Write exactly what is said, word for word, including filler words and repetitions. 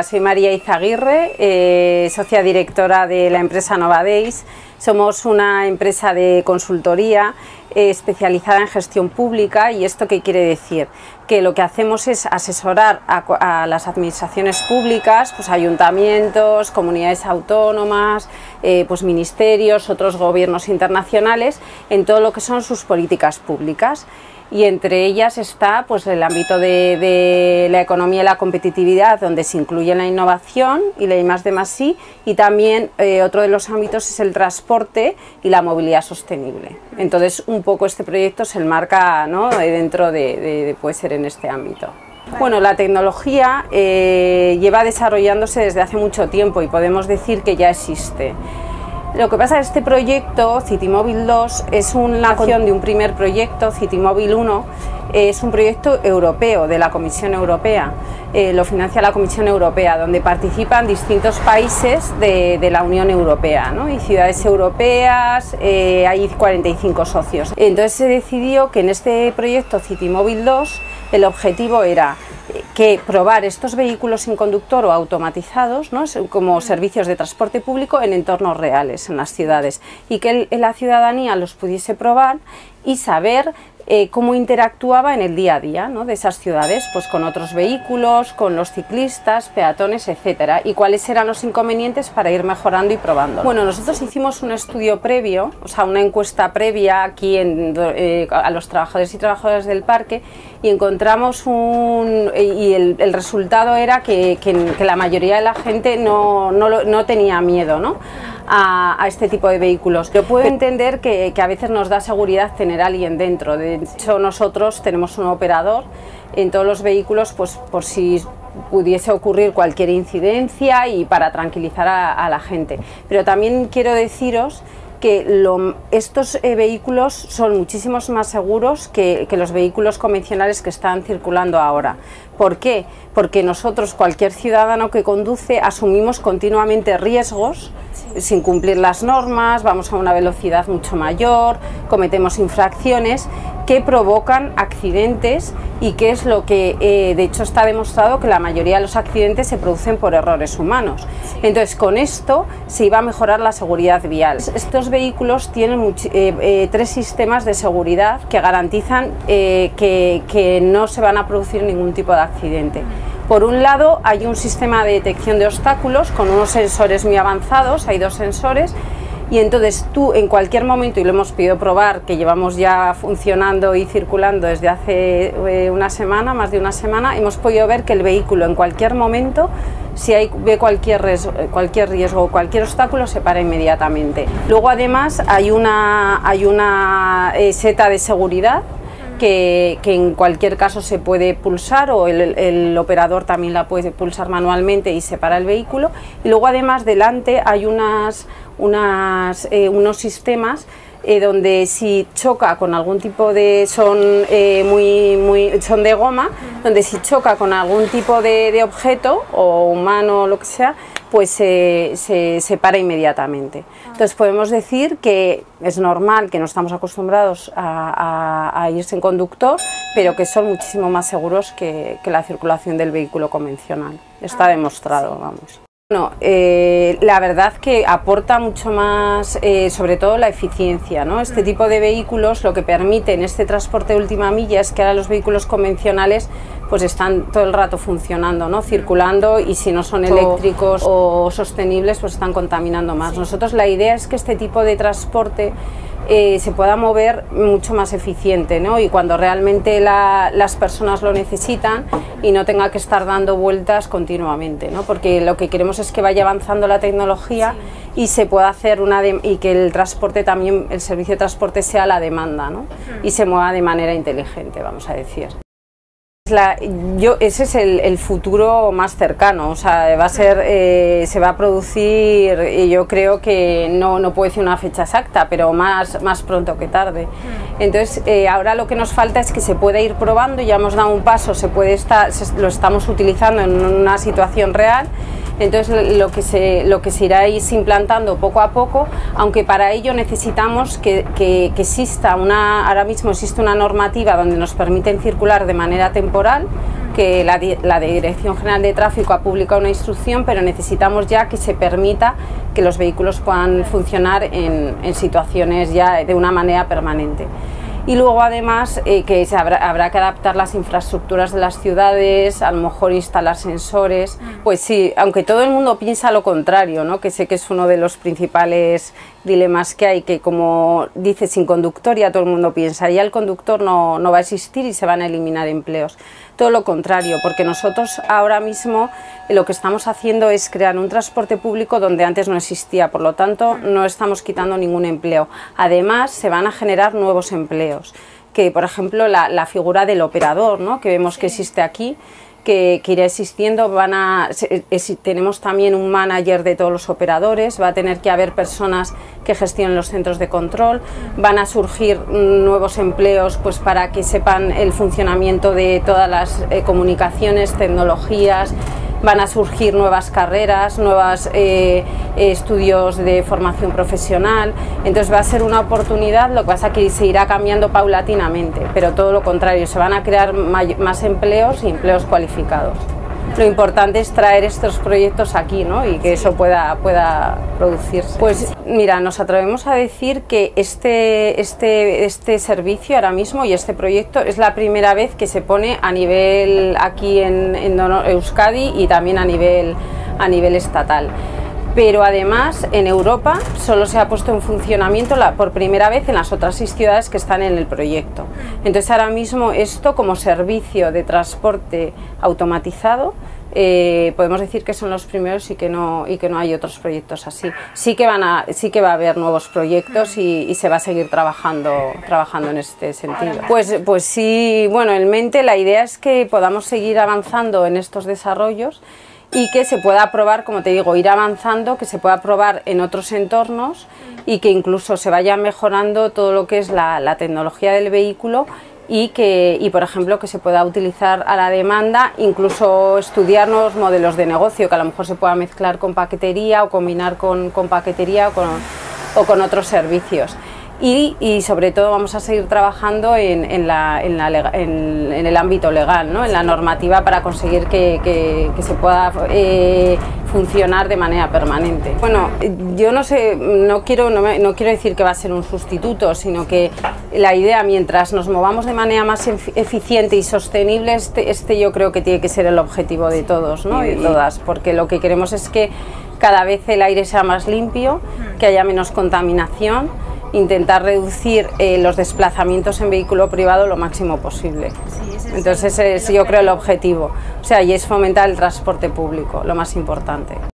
Hola, soy María Izaguirre, eh, socia directora de la empresa Novadays. Somos una empresa de consultoría eh, especializada en gestión pública. ¿Y esto qué quiere decir? Que lo que hacemos es asesorar a, a las administraciones públicas, pues ayuntamientos, comunidades autónomas, eh, pues ministerios, otros gobiernos internacionales, en todo lo que son sus políticas públicas. Y entre ellas está pues el ámbito de, de la economía y la competitividad, donde se incluye la innovación y la I más D más I, y también eh, otro de los ámbitos es el transporte y la movilidad sostenible. Entonces un poco este proyecto se enmarca, ¿no?, dentro de, de, de puede ser en este ámbito. Bueno, la tecnología eh, lleva desarrollándose desde hace mucho tiempo y podemos decir que ya existe. Lo que pasa es que este proyecto, CityMóvil dos, es una acción de un primer proyecto, CityMóvil uno, es un proyecto europeo, de la Comisión Europea, eh, lo financia la Comisión Europea, donde participan distintos países de, de la Unión Europea, ¿no?, y ciudades europeas, eh, hay cuarenta y cinco socios. Entonces se decidió que en este proyecto CityMóvil dos el objetivo era que probar estos vehículos sin conductor o automatizados, ¿no?, como servicios de transporte público en entornos reales, en las ciudades, y que el, la ciudadanía los pudiese probar y saber eh, cómo interactuaba en el día a día, ¿no?, de esas ciudades, pues con otros vehículos, con los ciclistas, peatones, etcétera, y cuáles eran los inconvenientes para ir mejorando y probando. Bueno, nosotros hicimos un estudio previo, o sea, una encuesta previa aquí en, eh, a los trabajadores y trabajadoras del parque, y encontramos un... y el, el resultado era que, que, que la mayoría de la gente no, no, no tenía miedo, ¿no?, a, a este tipo de vehículos. Yo puedo entender que, que a veces nos da seguridad tener a alguien dentro. De hecho, nosotros tenemos un operador en todos los vehículos, pues por si pudiese ocurrir cualquier incidencia y para tranquilizar a, a la gente. Pero también quiero deciros que lo, estos eh, vehículos son muchísimos más seguros que, que los vehículos convencionales que están circulando ahora. ¿Por qué? Porque nosotros, cualquier ciudadano que conduce, asumimos continuamente riesgos, sí, sin cumplir las normas, vamos a una velocidad mucho mayor, cometemos infracciones que provocan accidentes, y que es lo que eh, de hecho está demostrado que la mayoría de los accidentes se producen por errores humanos. Entonces con esto se iba a mejorar la seguridad vial. Estos vehículos tienen eh, eh, tres sistemas de seguridad que garantizan eh, que, que no se van a producir ningún tipo de accidente. Por un lado hay un sistema de detección de obstáculos con unos sensores muy avanzados, hay dos sensores, y entonces tú en cualquier momento, y lo hemos podido probar, que llevamos ya funcionando y circulando desde hace eh, una semana, más de una semana, hemos podido ver que el vehículo en cualquier momento, si hay, ve cualquier riesgo, cualquier riesgo o cualquier obstáculo, se para inmediatamente. Luego además hay una, hay una eh, seta de seguridad, Que, que en cualquier caso se puede pulsar, o el, el operador también la puede pulsar manualmente y se para el vehículo. Y luego además delante hay unas, unas, eh, unos sistemas eh, donde si choca con algún tipo de... son, eh, muy, muy, son de goma, donde si choca con algún tipo de, de objeto o humano o lo que sea, pues se, se, se para inmediatamente. Entonces podemos decir que es normal, que no estamos acostumbrados a, a, a ir sin conductor, pero que son muchísimo más seguros que, que la circulación del vehículo convencional. Está demostrado, vamos. Bueno, eh, la verdad que aporta mucho más, eh, sobre todo la eficiencia, ¿no? Este tipo de vehículos lo que permite en este transporte de última milla es que ahora los vehículos convencionales pues están todo el rato funcionando, ¿no?, circulando, y si no son eléctricos o sostenibles pues están contaminando más. Nosotros la idea es que este tipo de transporte Eh, se pueda mover mucho más eficiente, ¿no?, y cuando realmente la, las personas lo necesitan, y no tenga que estar dando vueltas continuamente, ¿no?, porque lo que queremos es que vaya avanzando la tecnología, sí, y se pueda hacer una de, y que el transporte también, el servicio de transporte sea la demanda, ¿no?, y se mueva de manera inteligente, vamos a decir. La, yo, ese es el, el futuro más cercano, o sea, va a ser, eh, se va a producir, y yo creo que no, no puedo decir una fecha exacta, pero más, más pronto que tarde. Entonces, eh, ahora lo que nos falta es que se pueda ir probando, ya hemos dado un paso, se puede estar, se, lo estamos utilizando en una situación real. Entonces lo que, se, lo que se irá es implantando poco a poco, aunque para ello necesitamos que, que, que exista una, ahora mismo existe una normativa donde nos permiten circular de manera temporal, que la, la Dirección General de Tráfico ha publicado una instrucción, pero necesitamos ya que se permita que los vehículos puedan funcionar en, en situaciones ya de una manera permanente. Y luego además eh, que se habrá, habrá que adaptar las infraestructuras de las ciudades, a lo mejor instalar sensores. Pues sí, aunque todo el mundo piensa lo contrario, ¿no? Que sé que es uno de los principales dilemas que hay, que como dice, sin conductor ya todo el mundo piensa, ya el conductor no, no va a existir y se van a eliminar empleos. Todo lo contrario, porque nosotros ahora mismo lo que estamos haciendo es crear un transporte público donde antes no existía, por lo tanto no estamos quitando ningún empleo. Además se van a generar nuevos empleos, que por ejemplo la, la figura del operador, ¿no? Que vemos que existe aquí, que, que irá existiendo. Van a, es, tenemos también un manager de todos los operadores, va a tener que haber personas que gestionen los centros de control, van a surgir nuevos empleos pues para que sepan el funcionamiento de todas las eh, comunicaciones, tecnologías. Van a surgir nuevas carreras, nuevos eh, estudios de formación profesional. Entonces va a ser una oportunidad, lo que pasa es que se irá cambiando paulatinamente, pero todo lo contrario, se van a crear más empleos y empleos cualificados. Lo importante es traer estos proyectos aquí, ¿no? Y que eso pueda, pueda producirse. Pues mira, nos atrevemos a decir que este, este, este servicio ahora mismo y este proyecto es la primera vez que se pone a nivel aquí en, en Euskadi y también a nivel, a nivel estatal. Pero además en Europa solo se ha puesto en funcionamiento la, por primera vez en las otras seis ciudades que están en el proyecto. Entonces ahora mismo esto como servicio de transporte automatizado eh, podemos decir que son los primeros y que no y que no hay otros proyectos así. Sí que van a sí que va a haber nuevos proyectos y, y se va a seguir trabajando trabajando en este sentido. Pues pues sí, bueno, en mente la idea es que podamos seguir avanzando en estos desarrollos y que se pueda probar, como te digo, ir avanzando, que se pueda probar en otros entornos y que incluso se vaya mejorando todo lo que es la, la tecnología del vehículo y que, y por ejemplo, que se pueda utilizar a la demanda, incluso estudiar nuevos modelos de negocio, que a lo mejor se pueda mezclar con paquetería o combinar con, con paquetería o con, o con otros servicios. Y, y sobre todo vamos a seguir trabajando en, en, la, en, la, en, en el ámbito legal, ¿no? En la normativa para conseguir que, que, que se pueda eh, funcionar de manera permanente. Bueno, yo no sé, no quiero, no, me, no quiero decir que va a ser un sustituto, sino que la idea, mientras nos movamos de manera más eficiente y sostenible, este, este yo creo que tiene que ser el objetivo de todos, ¿no? Y de todas, porque lo que queremos es que cada vez el aire sea más limpio, que haya menos contaminación, intentar reducir eh, los desplazamientos en vehículo privado lo máximo posible. Sí, ese Entonces ese es yo creo el objetivo, o sea, y es fomentar el transporte público, lo más importante.